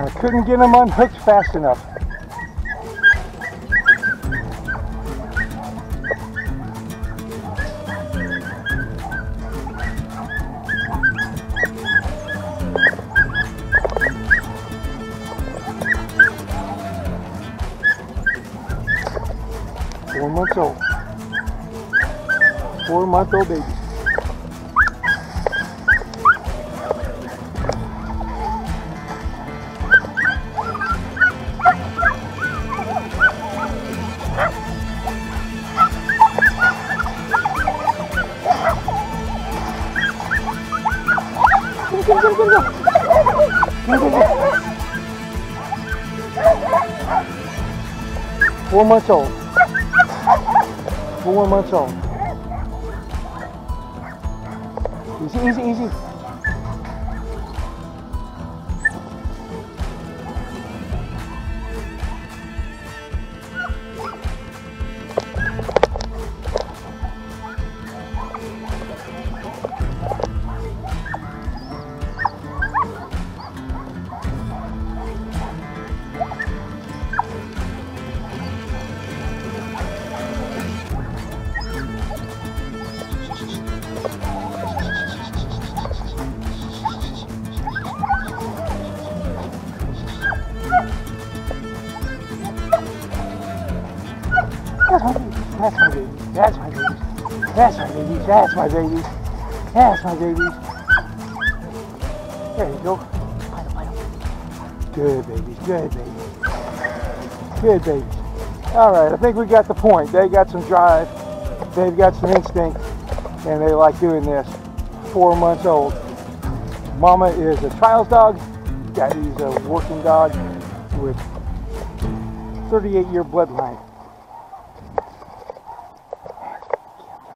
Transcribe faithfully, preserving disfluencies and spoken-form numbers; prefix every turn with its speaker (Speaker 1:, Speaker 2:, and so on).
Speaker 1: I couldn't get them unhooked fast enough. Four months old. Four month old baby. Go, go, go, go. Go, go, go. Four months old. Four months old. Easy, easy, easy. That's my baby. That's my baby. That's my baby. That's my baby. That's my baby. There you go. Bite him, bite him. Good baby. Good baby. Good baby. All right, I think we got the point. They got some drive. They've got some instinct, and they like doing this. Four months old. Mama is a trials dog. Daddy's a working dog with thirty-eight year bloodline.